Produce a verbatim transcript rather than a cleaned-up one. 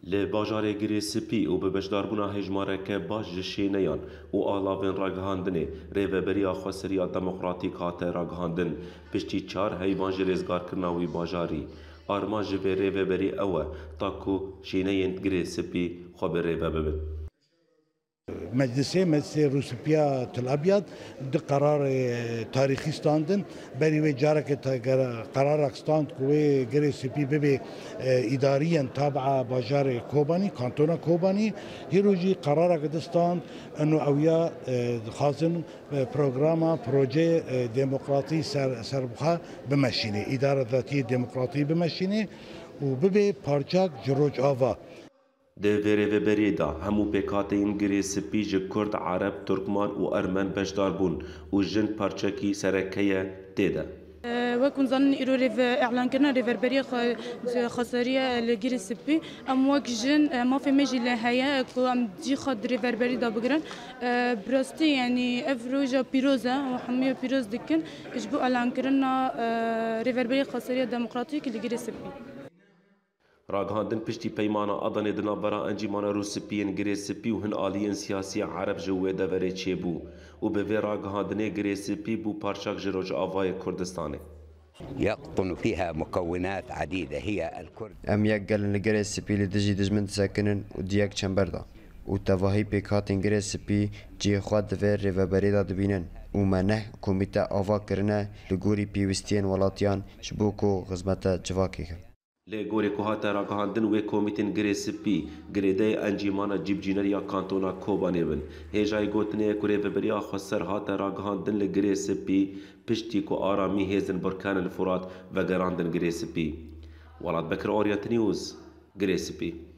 لی باجار گریسپی و به بشداربونا هجمارک باش جشینیان و آلاوین راگهاندنه ریوبری آخواسریا دموکراتیک هاته راگهاندن پشتی چار هیوان جریزگار کرناوی باجاری آرمان جوی ریوبری اوه تاکو شینین گریسپی خوب ریوببن. مجلسه مجلس روسپیا تل ابيض ده قرار تاريخي ستاندن بري وي جارك قرار ستاند كوي جري سي بي بي اداريا تابعه باجار كوباني كانتونا كوباني هيروجي قرار قد ستاند انه اويا خازن برنامج بروجي ديمقراطي سربخه بمشينه اداره ذاتيه ديمقراطيه بمشينه وببي بارجاك جروج آوا ده ریوبری دا همو پیکاتین گریسپی ج کرد عرب ترکمان و ارمن بشدار بون و جن پارچکی سرکیه تیده. وكن ظن إيرو ريف إعلان كنا ريفربري خسارية لجيري سبي أم وك جن ما في مجي لهايا كو أم دي خد ريفربري دا بقرن براستي يعني أفروجا بيروزا وحمية بيروز دكن إجبو إعلان كنا ريفربري خسارية ديمقراطية لجيري سبي. راگهاندن پشتی پیمانا آدان دنا برا انجیمان روسپیین گریسپی و هن آلیین سیاسی عرب جوه دوره چه بو و به وی راگهاندن گریسپی بو پارچاک جروج آوای کردستانه. يقطن فيها مكونات عديدة هي الكرد. أم يقل الجريسبي لدجي دجمن ساكنن ودياك چمبردا وتفاهي بيكاتن جريسبي جي خواد في ريفابريدا دبينن ومنه كوميتا آوا كرنا لغوري بيوستين ولاتيان شبوكو غزمتا جواكي. لی گوری که هاته راگهاندن و کمیتین گریسپی گریده انجیمانا جیب جینریا کانتونا کوبانی بن هیجای گوتنه که ریوبریا خسر هاته راگهاندن لی گریسپی پشتی که آرامی هیزن برکان الفرات و گراندن گریسپی ولاد بکر اوریت نیوز گریسپی